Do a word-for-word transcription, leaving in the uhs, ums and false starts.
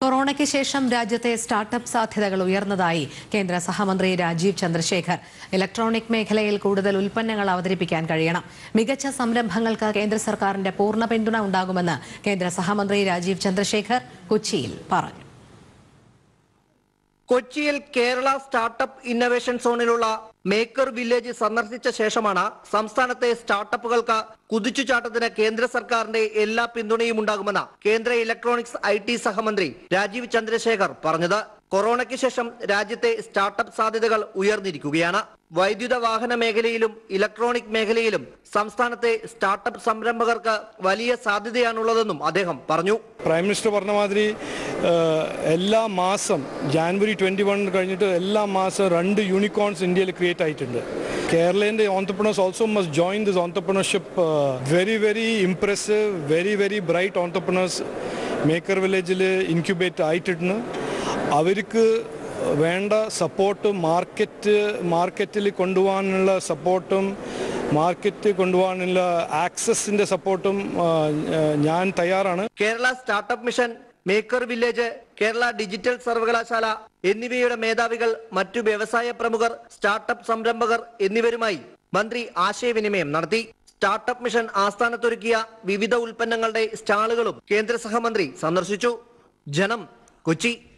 കൊറോണയ്ക്ക് ശേഷം രാജ്യത്തെ സ്റ്റാർട്ടപ്പ് സാധ്യതകൾ ഉയർന്നതായി കേന്ദ്ര സഹമന്ത്രി രാജീവ് ചന്ദ്രശേഖർ. ഇലക്ട്രോണിക് മേഖലയിൽ കൂടുതൽ ഉൽപ്പന്നങ്ങൾ അവതരിപ്പിക്കാൻ കഴിയണം. മികച്ച സംരംഭങ്ങൾക്ക് കേന്ദ്ര സർക്കാരിന്റെ പൂർണ്ണ പിന്തുണ ഉണ്ടാകുമെന്ന് കേന്ദ്ര സഹമന്ത്രി രാജീവ് ചന്ദ്രശേഖർ കൊച്ചിയിൽ പറഞ്ഞു. കൊച്ചിയിൽ കേരള സ്റ്റാർട്ടപ്പ് ഇന്നവേഷൻ സോണിലുള്ള മേക്കർ വില്ലേജ് സന്ദർശിച്ച ശേഷമാണ് സംസ്ഥാനത്തെ സ്റ്റാർട്ടപ്പുകൾക്ക് കുതിച്ചുചാട്ടത്തിന് കേന്ദ്ര സർക്കാരിന്റെ എല്ലാ പിന്തുണയും ഉണ്ടാകുമെന്ന് കേന്ദ്ര ഇലക്ട്രോണിക്സ് ഐ ടി സഹമന്ത്രി രാജീവ് ചന്ദ്രശേഖർ പറഞ്ഞത്. കൊറോണയ്ക്ക് ശേഷം രാജ്യത്തെ സ്റ്റാർട്ടപ്പ് സാധ്യതകൾ ഉയർന്നിരിക്കുകയാണ്. വൈദ്യുത വാഹന മേഖലയിലും ഇലക്ട്രോണിക് മേഖലയിലും സംസ്ഥാനത്തെ സ്റ്റാർട്ടപ്പ് സംരംഭകർക്ക് വലിയ സാധ്യതയാണുള്ളതെന്നും അദ്ദേഹം പറഞ്ഞു. പ്രൈം മിനിസ്റ്റർ പറഞ്ഞ മാതിരി എല്ലാ മാസം ജാനുവരി ട്വന്റി വൺ കഴിഞ്ഞിട്ട് എല്ലാ മാസം രണ്ട് യൂണിക്കോൺസ് ഇന്ത്യയിൽ ക്രിയേറ്റ് ആയിട്ടുണ്ട്. കേരളത്തിന്റെ entrepreneurs also must join this entrepreneurship. Very very impressive, very very bright entrepreneurs maker വില്ലേജിൽ ഇൻക്യുബേറ്റ് ആയിട്ടുണ്ട്. അവർക്ക് വേണ്ട സപ്പോർട്ടും മാർക്കറ്റ് മാർക്കറ്റിൽ കൊണ്ടുപോകാനുള്ള സപ്പോർട്ടും മാർക്കറ്റ് കൊണ്ടുപോകാനുള്ള ആക്സസിന്റെ സപ്പോർട്ടും ഞാൻ തയ്യാറാണ്. Kerala startup mission, maker village, Kerala digital സർവകലാശാല എന്നിവയുടെ മേധാവികൾ, മറ്റു വ്യവസായ പ്രമുഖർ, സ്റ്റാർട്ടപ്പ് സംരംഭകർ എന്നിവരുമായി മന്ത്രി ആശയവിനിമയം നടത്തി. സ്റ്റാർട്ടപ്പ് മിഷൻ ആസ്ഥാനത്തൊരുക്കിയ വിവിധ ഉൽപ്പന്നങ്ങളുടെ സ്റ്റാളുകളും കേന്ദ്ര സഹമന്ത്രി സന്ദർശിച്ചു. ജനം, കൊച്ചി.